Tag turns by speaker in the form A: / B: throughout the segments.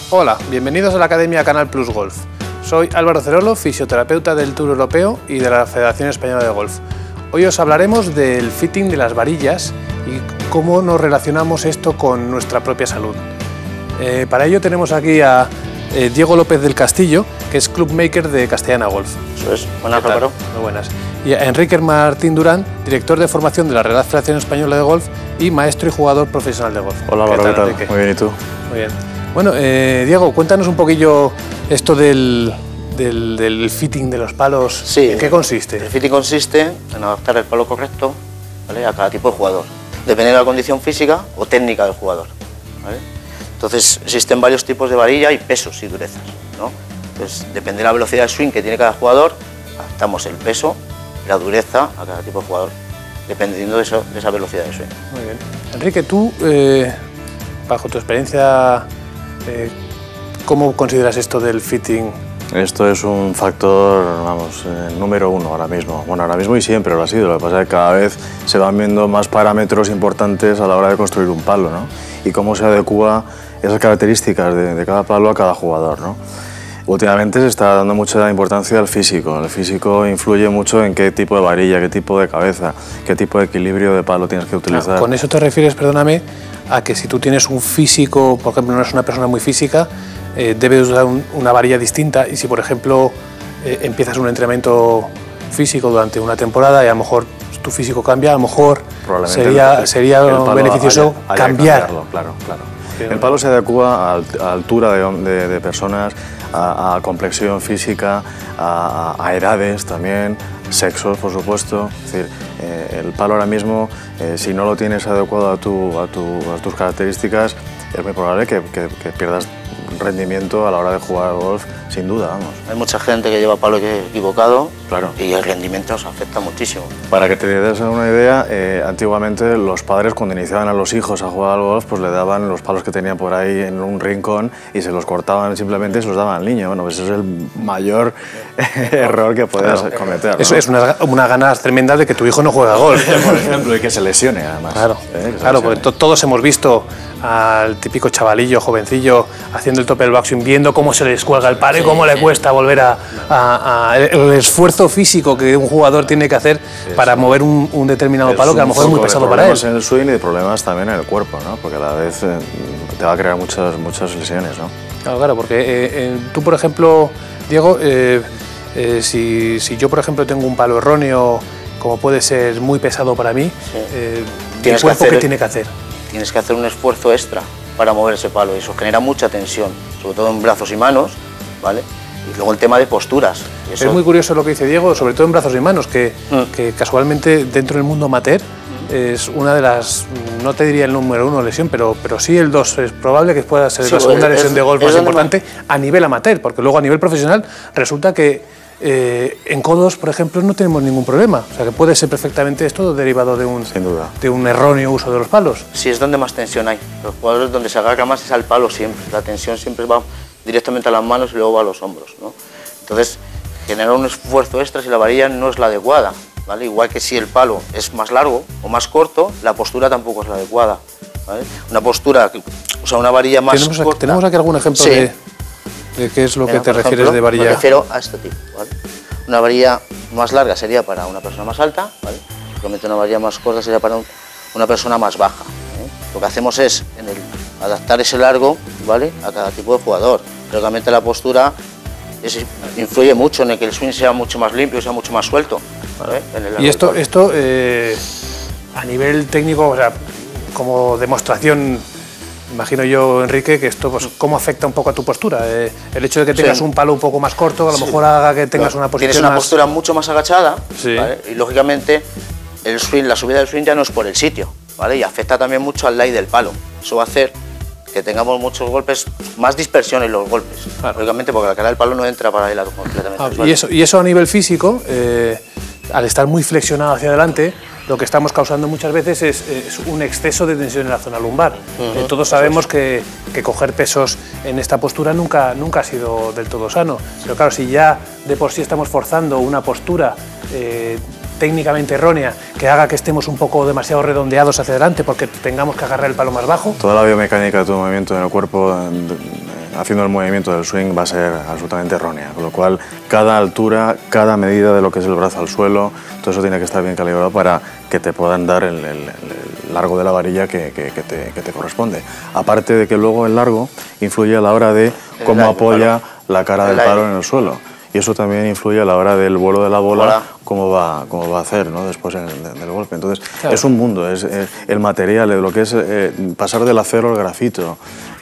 A: Hola, bienvenidos a la Academia Canal Plus Golf. Soy Álvaro Cerolo, fisioterapeuta del Tour Europeo y de la Federación Española de Golf. Hoy os hablaremos del fitting de las varillas y cómo nos relacionamos esto con nuestra propia salud. Para ello tenemos aquí a Diego López del Castillo, que es clubmaker de Castellana Golf.
B: Eso es. Buenas, Álvaro.
A: Muy buenas. Y a Enrique Martín Durán, director de formación de la Real Federación Española de Golf y maestro y jugador profesional de golf.
C: Hola, Álvaro, ¿qué tal? Muy bien, ¿y tú?
A: Muy bien. Bueno, Diego, cuéntanos un poquillo esto del fitting de los palos.
B: Sí.
A: ¿En qué consiste?
B: El fitting consiste en adaptar el palo correcto, ¿vale?, a cada tipo de jugador, dependiendo de la condición física o técnica del jugador, ¿vale? Entonces, existen varios tipos de varilla y pesos y durezas, ¿no? Entonces, depende de la velocidad de swing que tiene cada jugador, adaptamos el peso y la dureza a cada tipo de jugador, dependiendo de esa velocidad de swing.
A: Muy bien. Enrique, tú, bajo tu experiencia, ¿cómo consideras esto del fitting?
C: Esto es un factor, vamos, número uno ahora mismo. Bueno, ahora mismo y siempre lo ha sido. Lo que pasa es que cada vez se van viendo más parámetros importantes a la hora de construir un palo, ¿no? Y cómo se adecúa esas características de cada palo a cada jugador, ¿no? Últimamente se está dando mucha importancia al físico. El físico influye mucho en qué tipo de varilla, qué tipo de cabeza, qué tipo de equilibrio de palo tienes que utilizar.
A: Claro, con eso te refieres, perdóname, a que si tú tienes un físico, por ejemplo, no eres una persona muy física, debes usar una varilla distinta, y si, por ejemplo, empiezas un entrenamiento físico durante una temporada y a lo mejor tu físico cambia, a lo mejor sería beneficioso cambiar.
C: Claro. El palo se adecua a altura de personas, a complexión física, a edades también, sexos, por supuesto. Es decir, el palo ahora mismo, si no lo tienes adecuado a tus características, es muy probable que pierdas rendimiento a la hora de jugar al golf, sin duda, vamos.
B: Hay mucha gente que lleva palo equivocado,
C: claro,
B: y el rendimiento nos afecta muchísimo.
C: Para que te des una idea, antiguamente los padres, cuando iniciaban a los hijos a jugar al golf, pues le daban los palos que tenían por ahí en un rincón y se los cortaban simplemente y se los daban al niño. Bueno, pues ese es el mayor error que puedes cometer, ¿no?
A: Eso es una ganas tremenda de que tu hijo no juegue a golf,
C: por ejemplo, y que se lesione, además.
A: Claro, porque todos hemos visto al típico chavalillo, jovencillo, haciendo el tope del backswing, viendo cómo se le descuelga el palo y cómo le cuesta volver el esfuerzo físico que un jugador tiene que hacer para mover un determinado palo, que a lo mejor es muy pesado para él.
C: Problemas en el swing y de problemas también en el cuerpo, ¿no? Porque a la vez te va a crear muchas lesiones, ¿no?
A: Claro, porque tú, por ejemplo, Diego, si yo, por ejemplo, tengo un palo erróneo, como puede ser muy pesado para mí, ¿el cuerpo qué tiene que hacer?
B: Tienes que hacer un esfuerzo extra para mover ese palo, y eso genera mucha tensión, sobre todo en brazos y manos, ¿vale? Y luego el tema de posturas.
A: Es muy curioso lo que dice Diego, sobre todo en brazos y manos, que casualmente dentro del mundo amateur es una de las, no te diría el número uno lesión, pero sí el 2, es probable que pueda ser la segunda lesión de golf más importante a nivel amateur, porque luego a nivel profesional resulta que en codos, por ejemplo, no tenemos ningún problema. O sea, que puede ser perfectamente esto derivado de un erróneo uso de los palos.
B: Sí, es donde más tensión hay. Los jugadores donde se agarra más es al palo siempre. La tensión siempre va directamente a las manos y luego va a los hombros, ¿no? Entonces, generar un esfuerzo extra si la varilla no es la adecuada, ¿vale? Igual que si el palo es más largo o más corto, la postura tampoco es la adecuada, ¿vale? Una postura, o sea, una varilla más corta...
A: ¿Tenemos aquí algún ejemplo de qué es lo que te refieres de varilla?
B: Me refiero a este tipo, ¿vale? Una varilla más larga sería para una persona más alta, ¿vale? Simplemente una varilla más corta sería para una persona más baja, ¿eh? Lo que hacemos es adaptar ese largo, ¿vale?, a cada tipo de jugador. Realmente la postura influye mucho en el que el swing sea mucho más limpio, sea mucho más suelto, ¿vale?
A: Y esto a nivel técnico, o sea, como demostración, imagino yo, Enrique, que esto, pues, ¿cómo afecta un poco a tu postura? El hecho de que tengas un palo un poco más corto, a lo mejor haga que tengas una posición
B: Tienes una postura mucho más agachada, ¿vale? Y lógicamente el swing, la subida del swing ya no es por el sitio, ¿vale? Y afecta también mucho al lie del palo. Eso va a hacer que tengamos muchos golpes, más dispersión en los golpes, lógicamente, porque la cara del palo no entra paralela completamente.
A: Y eso a nivel físico, al estar muy flexionado hacia adelante, lo que estamos causando muchas veces es un exceso de tensión en la zona lumbar. Todos sabemos que coger pesos en esta postura nunca ha sido del todo sano, pero claro, si ya de por sí estamos forzando una postura técnicamente errónea que haga que estemos un poco demasiado redondeados hacia adelante porque tengamos que agarrar el palo más bajo.
C: Toda la biomecánica de tu movimiento en el cuerpo haciendo el movimiento del swing va a ser absolutamente errónea, con lo cual cada altura, cada medida de lo que es el brazo al suelo, todo eso tiene que estar bien calibrado para que te puedan dar el largo de la varilla que te corresponde. Aparte de que luego el largo influye a la hora de cómo apoya la cara del palo en el suelo. Y eso también influye a la hora del vuelo de la bola, cómo va a hacer, ¿no?, después del golpe. Entonces, claro, es un mundo, es el material, lo que es pasar del acero al grafito,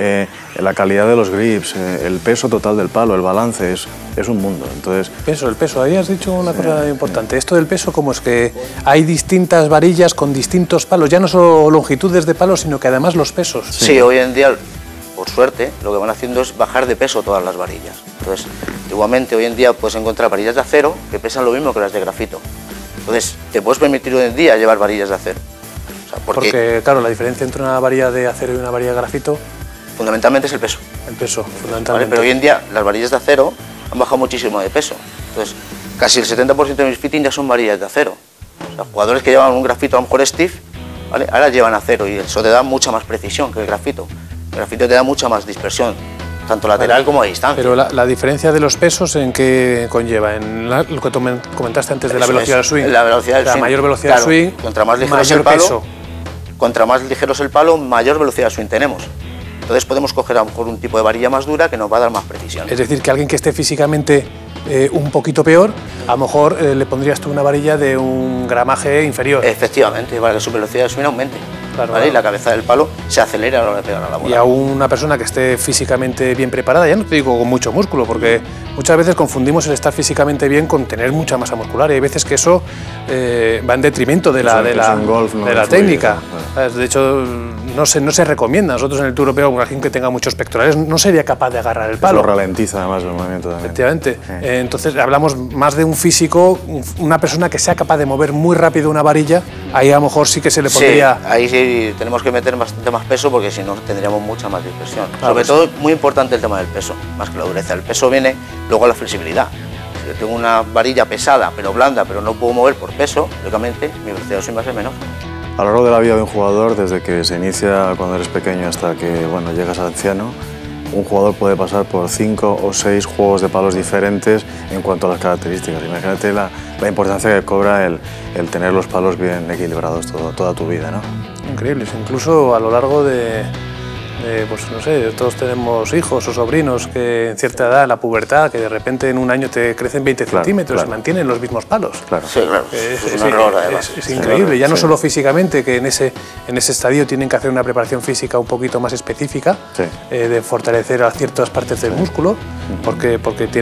C: la calidad de los grips, el peso total del palo, el balance, es un mundo. Entonces,
A: el peso, ahí has dicho una cosa importante. Esto del peso, ¿cómo es que hay distintas varillas con distintos palos? Ya no solo longitudes de palos, sino que además los pesos.
B: Sí, hoy en día, por suerte, lo que van haciendo es bajar de peso todas las varillas. Entonces, igualmente hoy en día puedes encontrar varillas de acero que pesan lo mismo que las de grafito. Entonces, te puedes permitir hoy en día llevar varillas de acero. O sea,
A: porque, claro, la diferencia entre una varilla de acero y una varilla de grafito...
B: Fundamentalmente es el peso.
A: El peso, fundamentalmente.
B: ¿Vale? Pero hoy en día las varillas de acero han bajado muchísimo de peso. Entonces, casi el 70% de mis fittings ya son varillas de acero. O sea, jugadores que llevan un grafito a lo mejor stiff, ¿vale?, ahora llevan acero y eso te da mucha más precisión que el grafito. El grafito te da mucha más dispersión, tanto lateral como a distancia.
A: Pero la diferencia de los pesos, ¿en qué conlleva? En lo que tú comentaste antes de la velocidad del swing.
B: La velocidad del swing.
A: Mayor velocidad del swing,
B: contra más ligero es el palo, peso. Contra más ligero es el palo, mayor velocidad del swing tenemos. Entonces podemos coger a lo mejor un tipo de varilla más dura que nos va a dar más precisión.
A: Es decir, que alguien que esté físicamente un poquito peor, a lo mejor le pondrías tú una varilla de un gramaje inferior.
B: Efectivamente, para que su velocidad de swing aumente. Claro, ¿vale? Y la cabeza del palo se acelera a la hora de pegar a la bola.
A: Y a una persona que esté físicamente bien preparada, ya no te digo con mucho músculo, porque muchas veces confundimos el estar físicamente bien con tener mucha masa muscular, y hay veces que eso va en detrimento de la técnica. Bueno. De hecho, no se recomienda. Nosotros en el Tour Europeo, alguien que tenga muchos pectorales no sería capaz de agarrar el palo.
C: Eso ralentiza además el movimiento también.
A: Efectivamente. Entonces hablamos más de un físico, una persona que sea capaz de mover muy rápido una varilla, ahí a lo mejor sí que se le podría...
B: Sí, ahí sí tenemos que meter bastante más peso, porque si no tendríamos mucha más dispersión. Sobre todo, muy importante el tema del peso, más que la dureza. El peso viene luego a la flexibilidad. Si yo tengo una varilla pesada, pero blanda, pero no puedo mover por peso, lógicamente mi velocidad de swing va a ser menor.
C: A lo largo de la vida de un jugador, desde que se inicia cuando eres pequeño hasta que llegas al anciano, un jugador puede pasar por 5 o 6 juegos de palos diferentes en cuanto a las características. Imagínate la importancia que cobra el tener los palos bien equilibrados toda tu vida, ¿no?
A: Increíbles, incluso a lo largo pues no sé, todos tenemos hijos o sobrinos que en cierta edad, en la pubertad, que de repente en un año te crecen 20 centímetros y mantienen los mismos palos.
C: Claro.
B: Sí, claro. Es un error, además.
A: Es increíble, ya no solo físicamente, que en ese estadio tienen que hacer una preparación física un poquito más específica, de fortalecer a ciertas partes del músculo, porque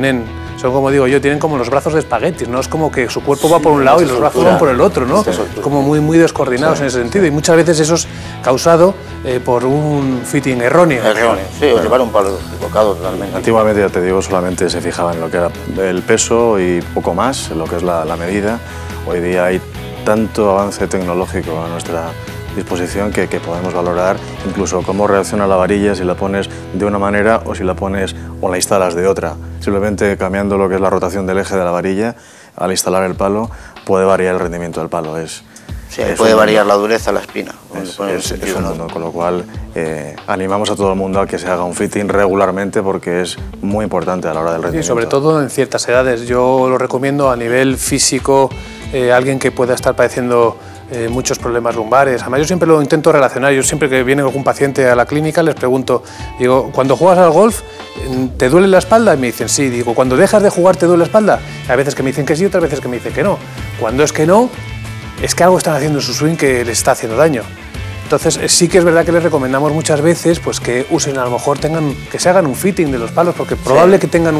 A: son, como digo yo, tienen como los brazos de espaguetis, ¿no? Es como que su cuerpo va por un lado y los brazos van por el otro, ¿no? Como muy descoordinados en ese sentido, y muchas veces eso es causado por un fitting erróneo.
B: Sí, o llevar un palo equivocado totalmente.
C: Antiguamente, ya te digo, solamente se fijaba en lo que era el peso y poco más, en lo que es la medida. Hoy día hay tanto avance tecnológico a nuestra disposición que podemos valorar incluso cómo reacciona la varilla, si la pones de una manera o si la pones o la instalas de otra. Simplemente cambiando lo que es la rotación del eje de la varilla, al instalar el palo, puede variar el rendimiento del palo.
B: Sí, puede variar la dureza, la espina.
C: Es un mundo, con lo cual animamos a todo el mundo a que se haga un fitting regularmente, porque es muy importante a la hora del rendimiento.
A: Sí, sobre todo en ciertas edades. Yo lo recomiendo a nivel físico, alguien que pueda estar padeciendo muchos problemas lumbares. Además, yo siempre lo intento relacionar. Yo siempre que viene algún paciente a la clínica les pregunto, digo, cuando juegas al golf, ¿te duele la espalda? Y me dicen sí. Digo, ¿cuando dejas de jugar te duele la espalda? Hay veces que me dicen que sí, otras veces que me dicen que no. Cuando es que no, es que algo están haciendo en su swing que les está haciendo daño. Entonces sí que es verdad que les recomendamos muchas veces pues que usen, a lo mejor que se hagan un fitting de los palos, porque es probable que tengan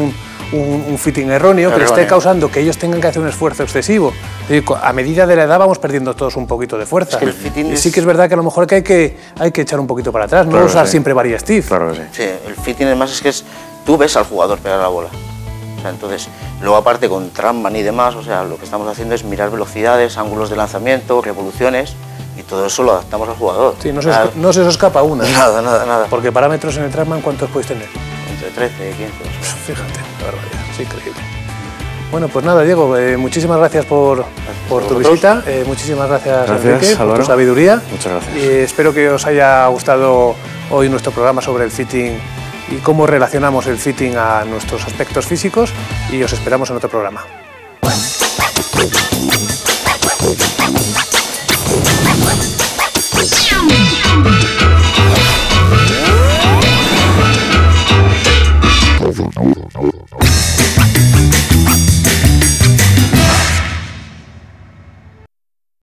A: un fitting erróneo que le esté causando que ellos tengan que hacer un esfuerzo excesivo. A medida de la edad vamos perdiendo todos un poquito de fuerza. Y sí que es verdad que a lo mejor hay que echar un poquito para atrás, no usar siempre varillas stiff.
C: Claro que sí.
B: Sí, el fitting además es que tú ves al jugador pegar la bola. O sea, entonces, luego aparte con Trackman y demás, o sea, lo que estamos haciendo es mirar velocidades, ángulos de lanzamiento, revoluciones, y todo eso lo adaptamos al jugador.
A: Sí, no se os escapa una.
B: Nada.
A: Porque parámetros en el Trackman, ¿cuántos podéis tener?
B: Entre 13 y 15.
A: Fíjate, la barbaridad, es increíble. Bueno, pues nada, Diego, muchísimas gracias por tu visita, muchísimas gracias Enrique, por tu sabiduría.
C: Muchas gracias.
A: Y espero que os haya gustado hoy nuestro programa sobre el fitting y cómo relacionamos el fitting a nuestros aspectos físicos, y os esperamos en otro programa.